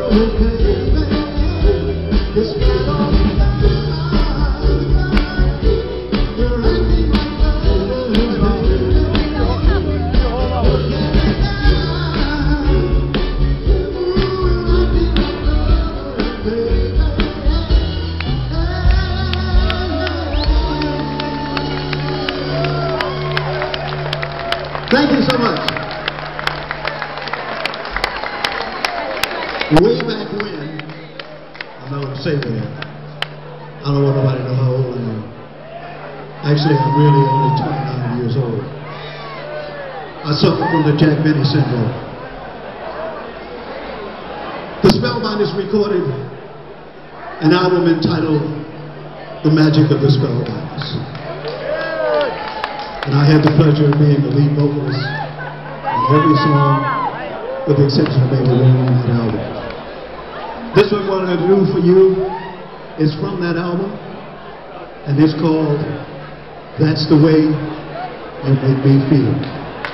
Thank you so much. Way back when, I'm not going to say when, I don't want nobody to know how old I am. Actually, I'm really only 29 years old. I suffer from the Jack Benny syndrome. The Spellbinders recorded an album entitled The Magic of the Spellbinders. And I had the pleasure of being the lead vocalist on every song, with the exception of maybe one on that album. This one what I'm going to do for you is from that album, and it's called That's the Way You Make Me Feel.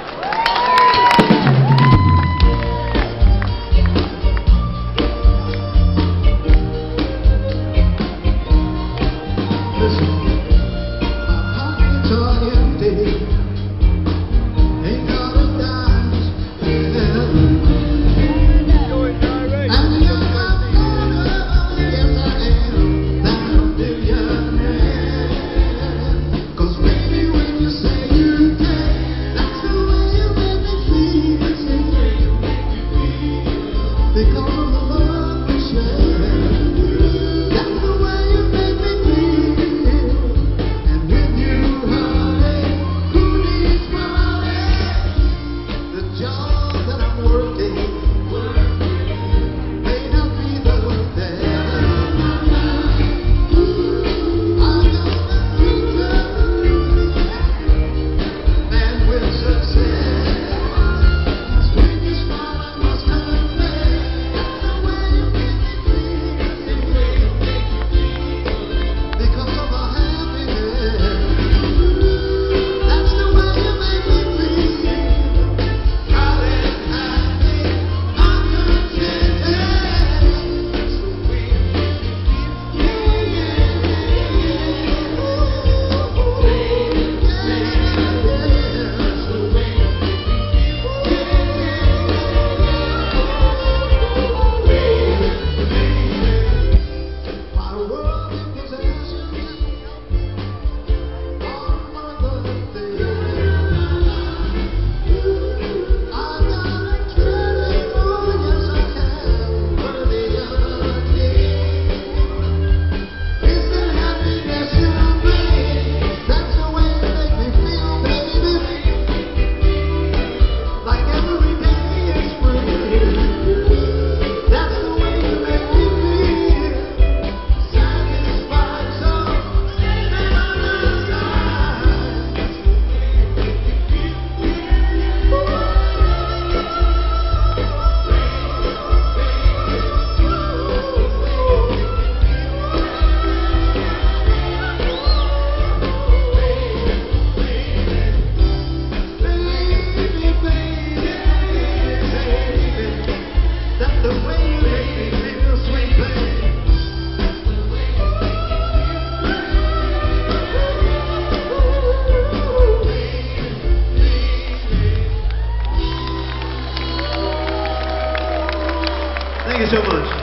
Thank you so much.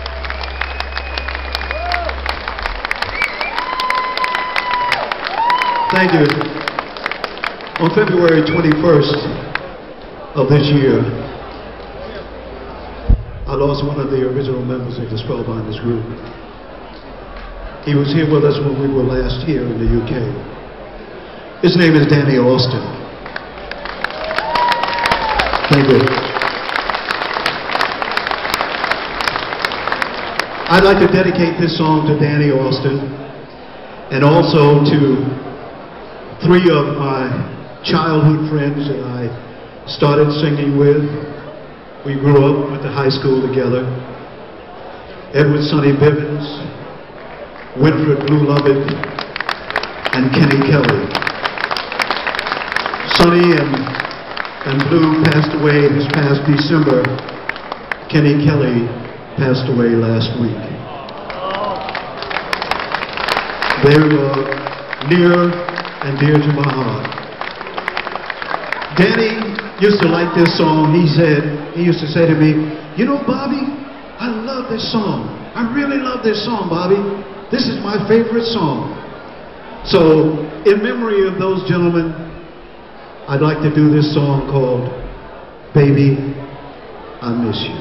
Thank you. On February 21st of this year, I lost one of the original members of the Spellbinders group. He was here with us when we were last here in the UK. His name is Danny Austin. Thank you. I'd like to dedicate this song to Danny Austin and also to three of my childhood friends that I started singing with. We grew up, went to high school together. Edward Sonny Bivens, Winfred Blue Lovett, and Kenny Kelly. Sonny and Blue passed away this past December. Kenny Kelly passed away last week. They were near and dear to my heart. Danny used to like this song. He used to say to me, you know, Bobby, I love this song. I really love this song, Bobby. This is my favorite song. So, in memory of those gentlemen, I'd like to do this song called Baby, I Miss You.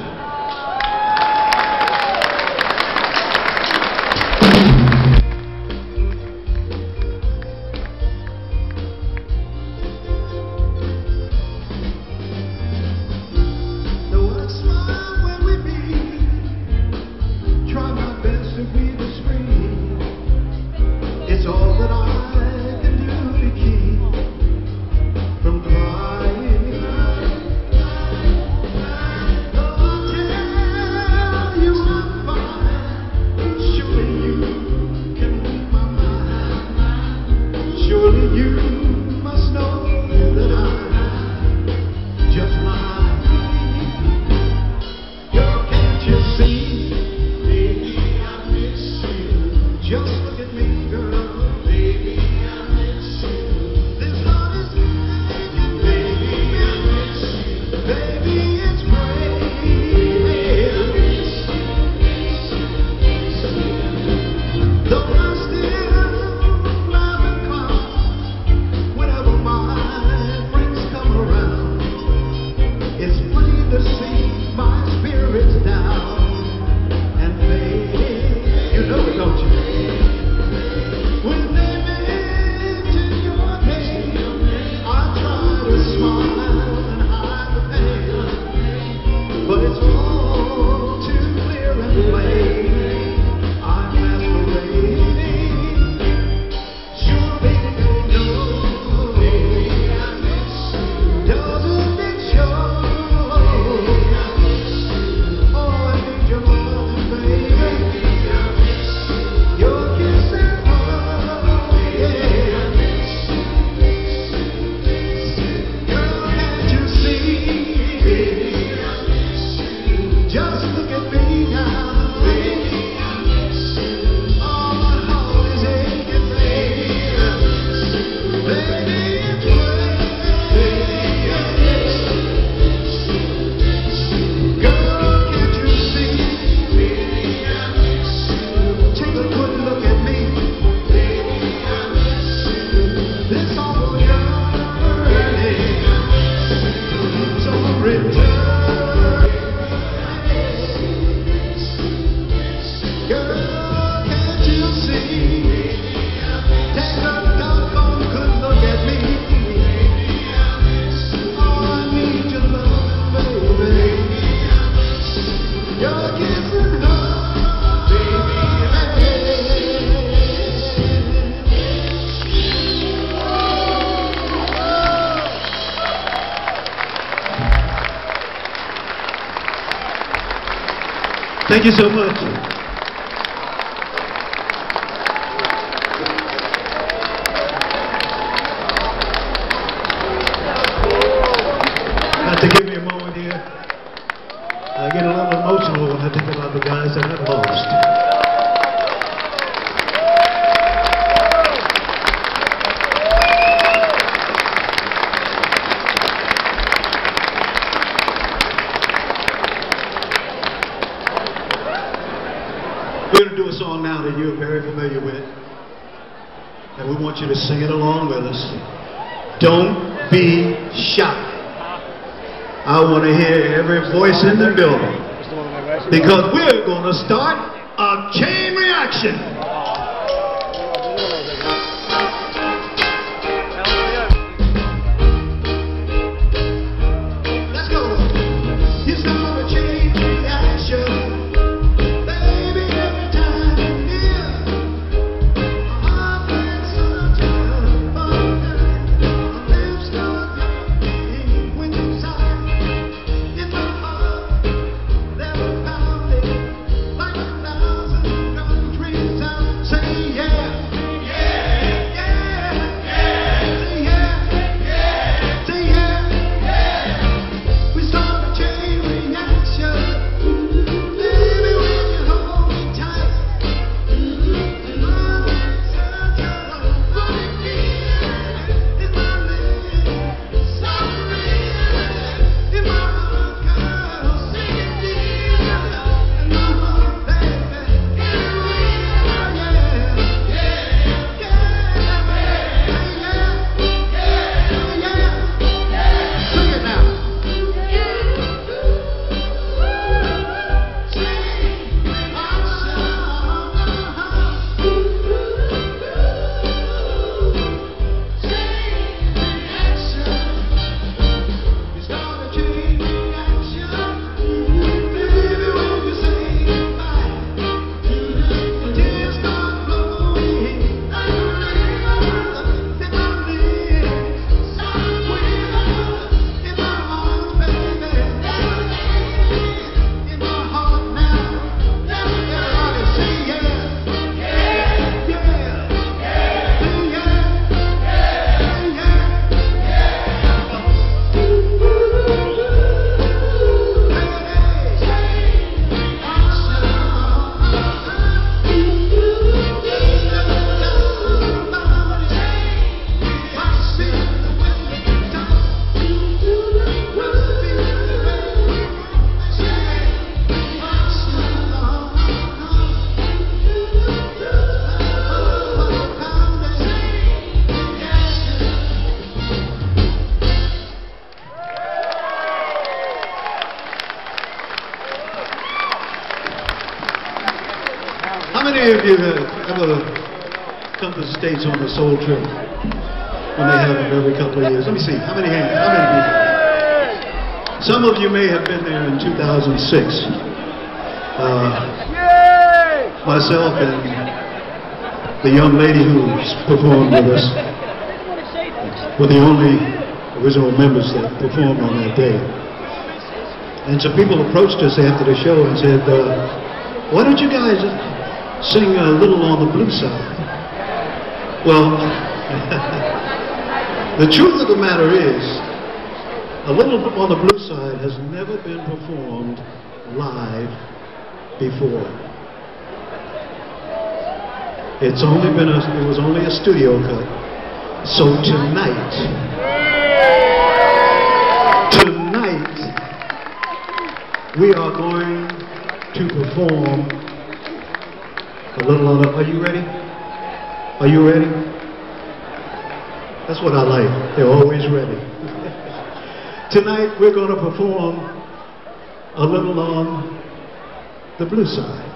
Thank you so much. Have to give me a moment here. I get a little emotional when I think about the guys that I've lost. We're going to do a song now that you're very familiar with, and we want you to sing it along with us. Don't be shy. I want to hear every voice in the building, because we're going to start a chain reaction. Let's go. You start a chain reaction. How many of you have ever come to the States on a soul trip? When they have them every couple of years. Let me see. How many hands? How many people? Some of you may have been there in 2006. Myself and the young lady who's performed with us were the only original members that performed on that day. And some people approached us after the show and said, why don't you guys sing a little on the blues side? Well, the truth of the matter is, A Little on the Blues Side has never been performed live before. It was only a studio cut. So tonight, we are going to perform a little on the, are you ready? Are you ready? That's what I like. They're always ready. Tonight we're going to perform a little on the blues side.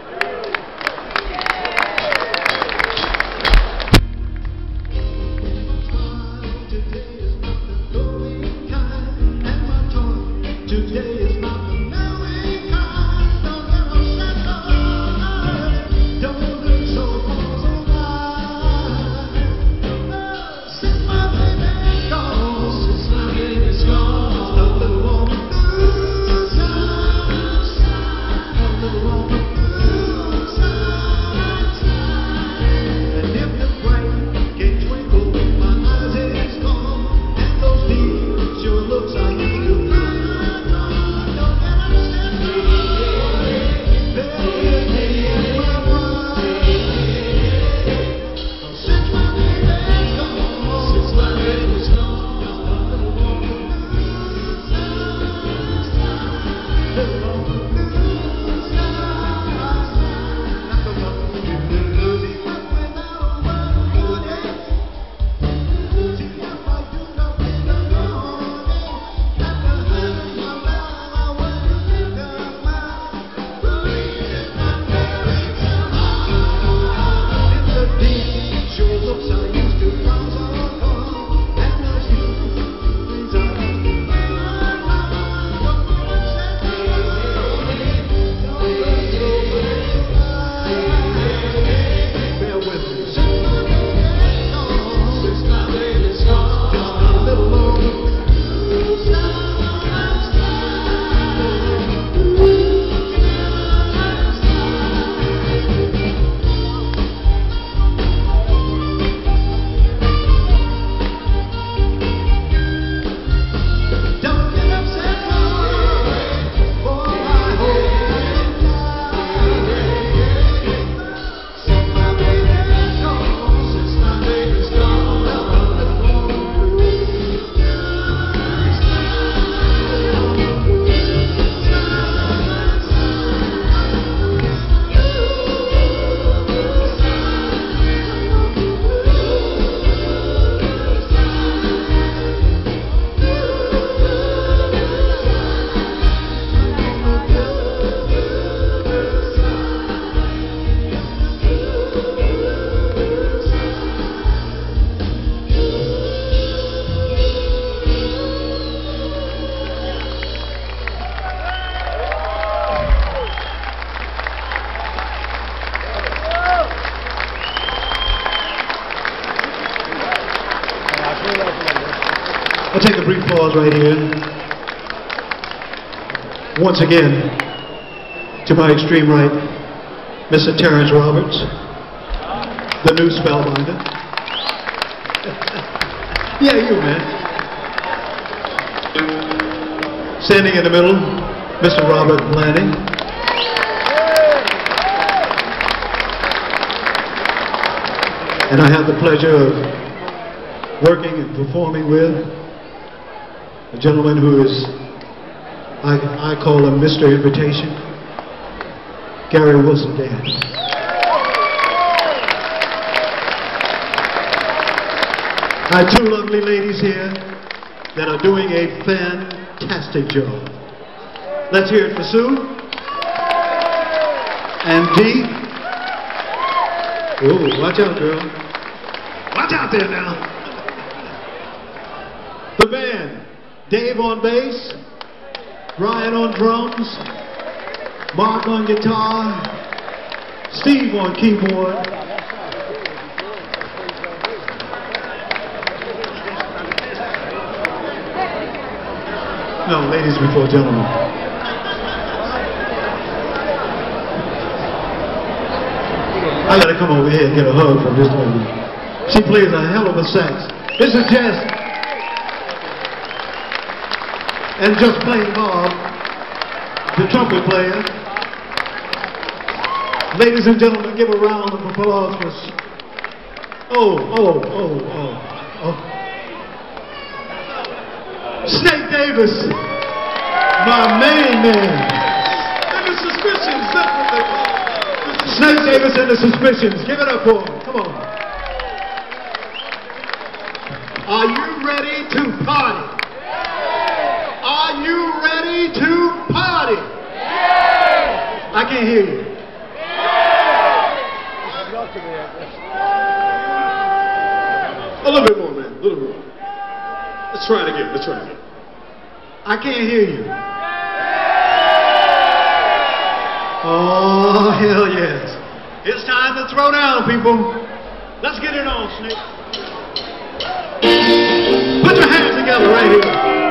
I'll take a brief pause right here. Once again, to my extreme right, Mr. Terrence Roberts, the new Spellbinder. Yeah, you, man. Standing in the middle, Mr. Robert Blaney. And I have the pleasure of working and performing with a gentleman who is, I call him Mr. Invitation, Gary Wilson Dance. I have two lovely ladies here that are doing a fantastic job. Let's hear it for Sue and Dee. Whoa, watch out, girl. Watch out there now. The band, Dave on bass, Ryan on drums, Mark on guitar, Steve on keyboard. No, ladies before gentlemen. I gotta come over here and get a hug from this woman. She plays a hell of a sax. This is Jess. And just plain Bob, the trumpet player. Ladies and gentlemen, give a round of applause for... Oh. Snake Davis, my main man. And the Suspicions, definitely. Snake Davis and the Suspicions. Give it up for him. Come on. Are you ready to party? Are you ready to party? I can't hear you. A little bit more, man. A little bit more. Let's try it again. Let's try it again. I can't hear you. Oh, hell yes. It's time to throw down, people. Let's get it on, Snake. Put your hands together right here.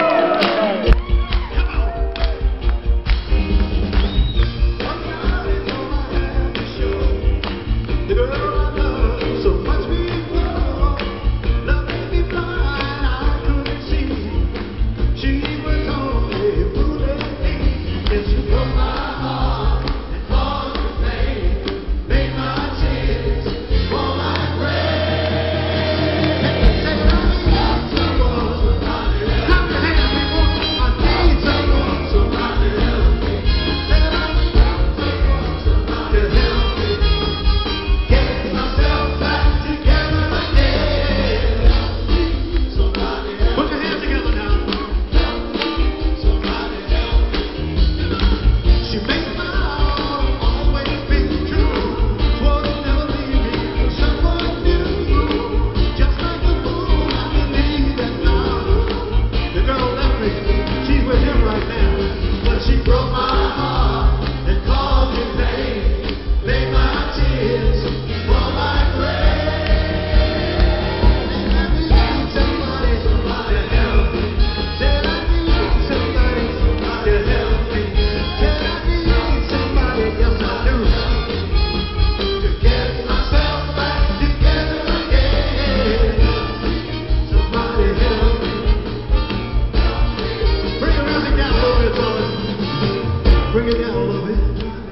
Bring it down a little bit.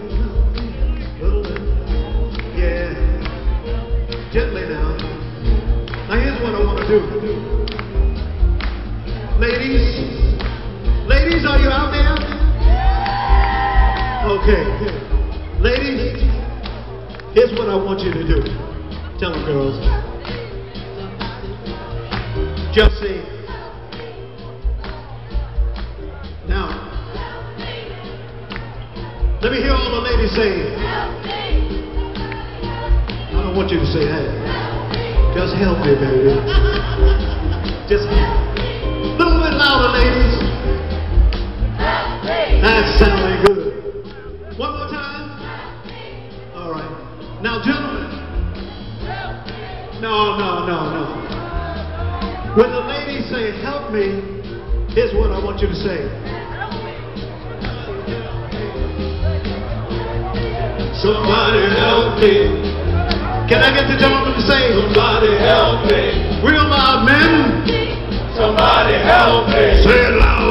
Yeah. Gently now. Now here's what I want to do. Ladies, are you out there? Okay. Ladies, here's what I want you to do. Tell them, girls. Just say, now, let me hear all the ladies say, I don't want you to say that. Just help me, baby. Just a little bit louder, ladies. That's sounding good. One more time. All right. Now, gentlemen. No. When the ladies say, help me, here's what I want you to say. Somebody help me. Can I get the gentleman to say, somebody help me. Real loud, men. Somebody help me. Say it loud.